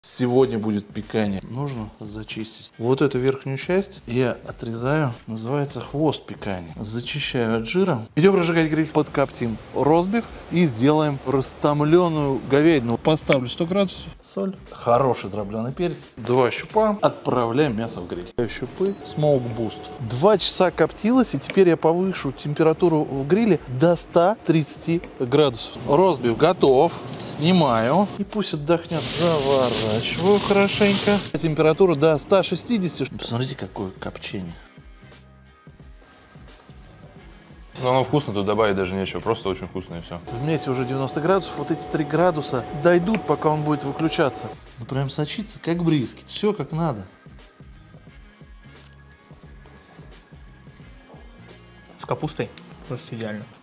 Сегодня будет пиканье. Нужно зачистить. Вот эту верхнюю часть я отрезаю. Называется хвост пиканья. Зачищаю от жира. Идем разжигать гриль. Подкоптим ростбиф и сделаем растомленную говядину. Поставлю 100 градусов. Соль. Хороший дробленый перец. 2 щупа. Отправляем мясо в гриль. Щупы. Smoke Boost. 2 часа коптилось, и теперь я повышу температуру в гриле до 130 градусов. Ростбиф готов. Снимаю. И пусть отдохнет. Заворачиваю хорошенько. Температура до 160. Посмотрите, какое копчение. Но оно вкусно, тут добавить даже нечего. Просто очень вкусно и все. В мясе уже 90 градусов. Вот эти 3 градуса дойдут, пока он будет выключаться. Ну, прям сочится, как брискет. Все как надо. С капустой просто идеально.